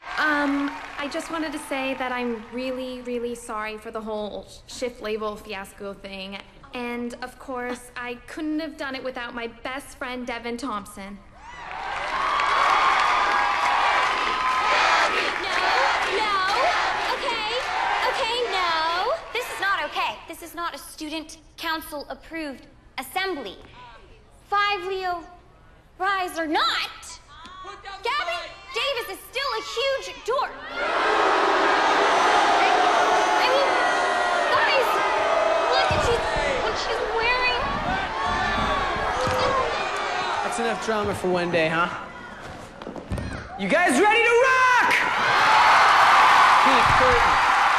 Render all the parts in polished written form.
I just wanted to say that I'm really, really sorry for the whole shift label fiasco thing. And, of course, I couldn't have done it without my best friend, Devon Thompson. No. This is not okay. This is not a student council approved assembly. 5 Leo, rise or not, Gabby Davis is still a huge dork. I mean, guys, look at what she's wearing. That's enough drama for one day, huh? You guys ready to rock? Pete, curtain.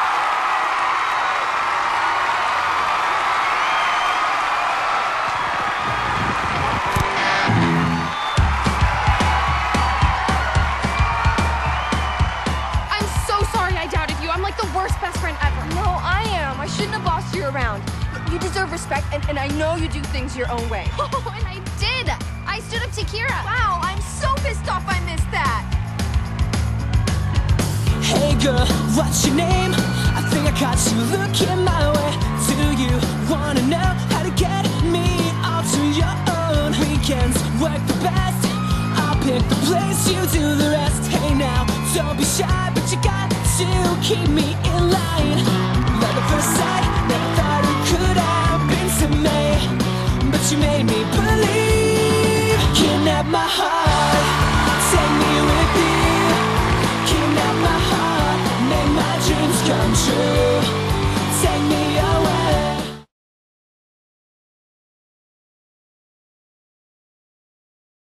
Shouldn't have bossed you around. You deserve respect, and I know you do things your own way. Oh, and I did! I stood up to Kira. Wow, I'm so pissed off I missed that. Hey girl, what's your name? I think I caught you looking my way. Do you wanna know how to get me off to your own? Weekends work the best. I'll pick the place, you do the rest. Hey now, don't be shy, but you got to keep me in line. Love at first sight, never thought it could happen to me, but you made me believe. Kidnap my heart.